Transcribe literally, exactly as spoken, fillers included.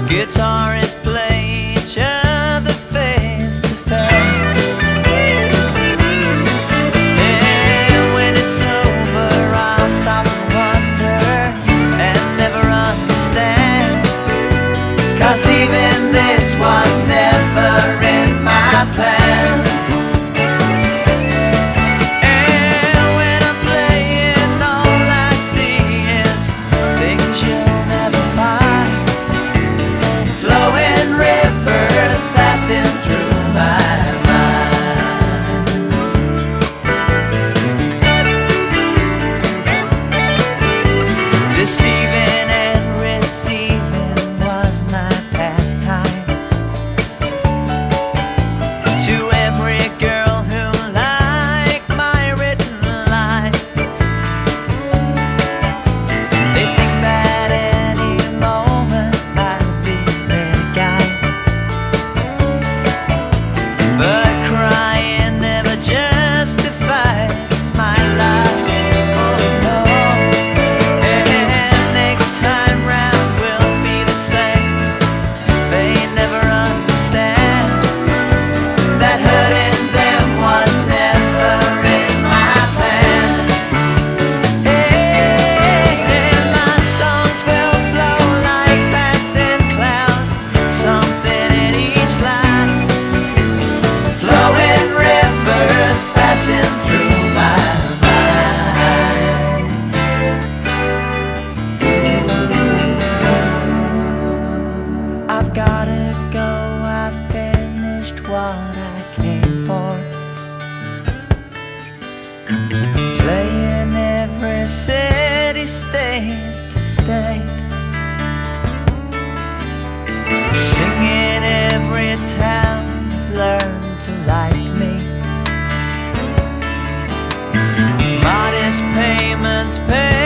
Guitarists play each other face to face, and when it's over I'll stop and wonder and never understand, 'cause leaving this was never in my plans. And when I'm playing all I see is things you'll never find, flowing rivers passing through my mind. Deceiving and receiving was my pastime. To every girl who liked my written line, they think that any moment might be their guide, but crying never justified my lies. Oh no. And next time round will be the same. They never understand that hurting them was never in my plans. And my songs will flow like passing clouds, something in each line, flowing rivers passing through my mind. I've gotta go, I've finished what I came for, playing every city, state to state, singing every town learn to like me. Modest payments paid